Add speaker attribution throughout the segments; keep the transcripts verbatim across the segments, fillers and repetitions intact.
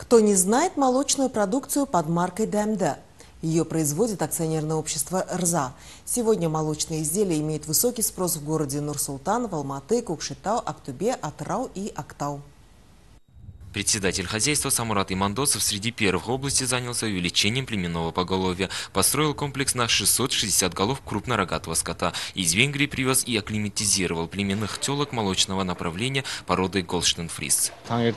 Speaker 1: Кто не знает молочную продукцию под маркой ДМД? Ее производит акционерное общество РЗА. Сегодня молочные изделия имеют высокий спрос в городе Нур-Султан, в Алматы, Кокшетау, Актубе, Атырау и Актау.
Speaker 2: Председатель хозяйства Самурат Имандосов среди первых в области занялся увеличением племенного поголовья. Построил комплекс на шестьсот шестьдесят голов крупнорогатого скота. Из Венгрии привез и акклиматизировал племенных телок молочного направления породы Голштен-Фриз.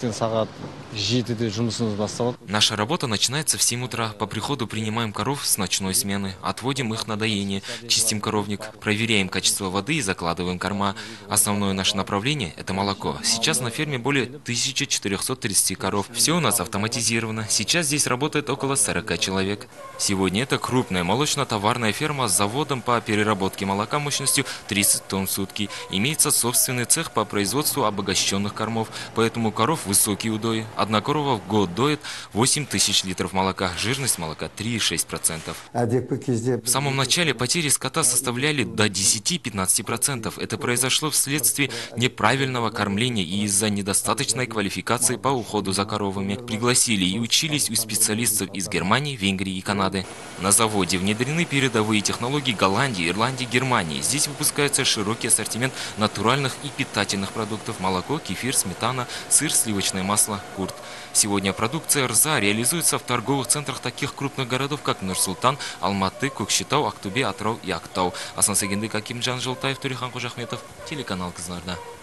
Speaker 2: Наша работа начинается в семь утра. По приходу принимаем коров с ночной смены, отводим их на доение, чистим коровник, проверяем качество воды и закладываем корма. Основное наше направление – это молоко. Сейчас на ферме более тысячи четырёхсот тридцати коров. Все у нас автоматизировано. Сейчас здесь работает около сорока человек. Сегодня это крупная молочно-товарная ферма с заводом по переработке молока мощностью тридцать тонн в сутки. Имеется собственный цех по производству обогащенных кормов, поэтому коров высокие удои. Одна корова в год доит восемь тысяч литров молока, жирность молока три и шесть десятых процента. В самом начале потери скота составляли до десяти-пятнадцати процентов. Это произошло вследствие неправильного кормления и из-за недостаточной квалификации по уходу за коровами. Пригласили и учились у специалистов из Германии, Венгрии и Канады. На заводе внедрены передовые технологии Голландии, Ирландии, Германии. Здесь выпускается широкий ассортимент натуральных и питательных продуктов: молоко, кефир, сметана, сыр, сливочное масло, курт. Сегодня продукция РЗА реализуется в торговых центрах таких крупных городов, как Нур-Султан, Алматы, Кокшетау, Актубе, Атырау и Актау. Асан Сагенды, Акимджан Жолтаев, Турихан Кожахметов, телеканал Кызнарда.